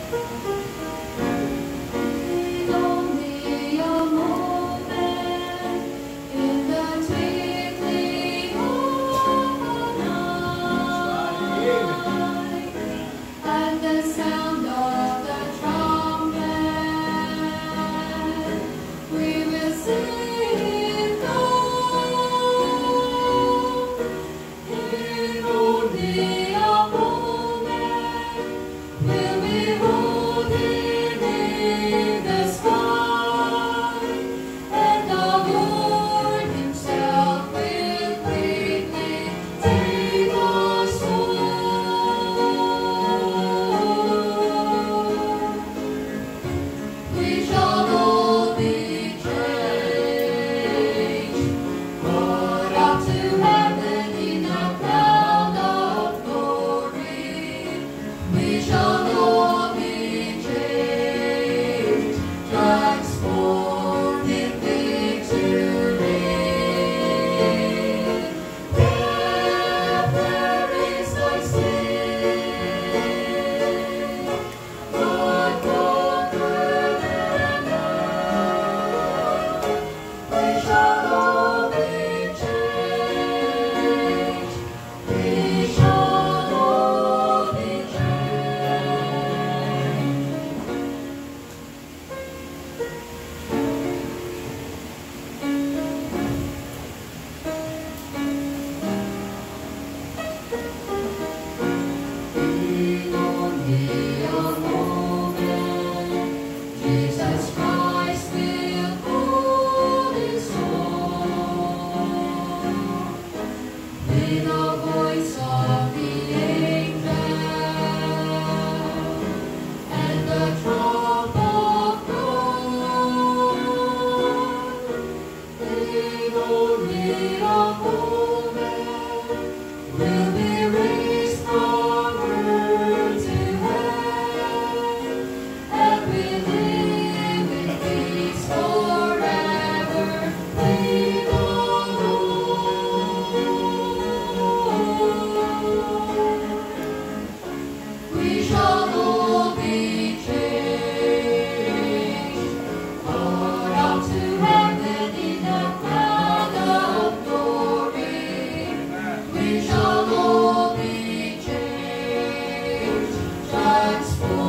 Only a moment in the twinkling of an eye, at the sound of the trumpet, we will sing God. In only a moment will we hold Him in the sky, and the Lord Himself will quickly take our soul. We shall all be changed, caught up to heaven in a cloud of glory. We shall all be changed, transformed in victory. Death, where is thy sting? God conquered and died. We shall all be changed. We shall all be In only a moment, Jesus Christ will call His song. With the voice of the angel and the trump of God. In only a moment will be raised from earth to heaven, and we live in peace forever with the Lord. We shall all be changed, caught up to heaven in a cloud of glory. We shall all be changed, transformed.